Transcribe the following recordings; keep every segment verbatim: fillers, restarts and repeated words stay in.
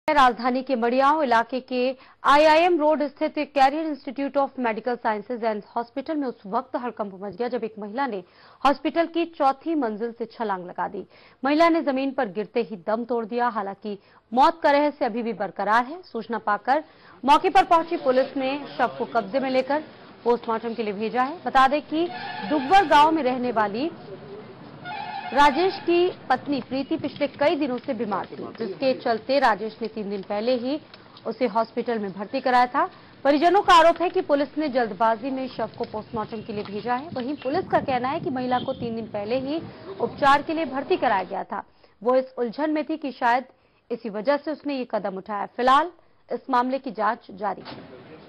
राजधानी के मड़ियाओं इलाके के आईआईएम रोड स्थित एक career institute of medical sciences and hospital में उस वक्त हड़कंप मच गया जब एक महिला ने हॉस्पिटल की चौथी मंजिल से छलांग लगा दी। महिला ने जमीन पर गिरते ही दम तोड़ दिया। हालांकि मौत का रहस्य अभी भी बरकरार है। सूचना पाकर मौके पर पहुंची पुलिस ने शव को कब्जे में लेकर पोस्टमार्टम के लिए भेजा है। बता दें कि दुब्बर गांव में रहने वाली राजेश की पत्नी प्रीति पिछले कई दिनों से बीमार थी, जिसके चलते राजेश ने तीन दिन पहले ही उसे हॉस्पिटल में भर्ती कराया था। परिजनों का आरोप है कि पुलिस ने जल्दबाजी में शव को पोस्टमार्टम के लिए भेजा है। वहीं पुलिस का कहना है कि महिला को तीन दिन पहले ही उपचार के लिए भर्ती कराया गया था। वो इस उलझन में थी कि शायद इसी वजह से उसने ये कदम उठाया। फिलहाल इस मामले की जांच जारी है।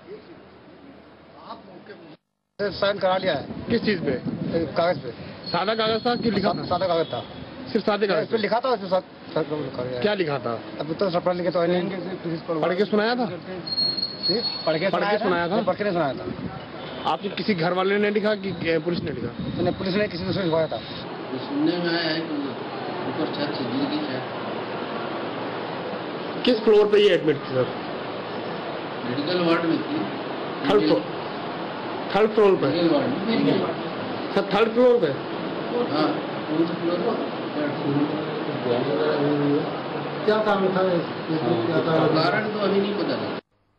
साइन करा लिया है। किस चीज पे? कागज पे। सादा कागज था कि लिखा था? सादा कागज था। सिर्फ सादे कागज पे लिखा था? क्या लिखा था? अब तो सब पढ़ लिखे तो नहीं। पढ़ के सुनाया था? पढ़ के पढ़ के सुनाया था? पढ़ के नहीं सुनाया था। आपके किसी घर वाले ने लिखा कि पुलिस ने लिखा? नहीं, पुलिस ने किसी दूसरे लिखवाया था। सुनने में आया है कि ऊपर छत से गिर गई है। किस फ्लोर पे ये एडमिट थी सर? मेडिकल वार्ड में थी। थर्ड फ्लोर थर्ड फ्लोर पे सर? थर्ड फ्लोर पे? हाँ, फोर्थ फ्लोर क्या काम था? कारण तो अभी नहीं पता लगा।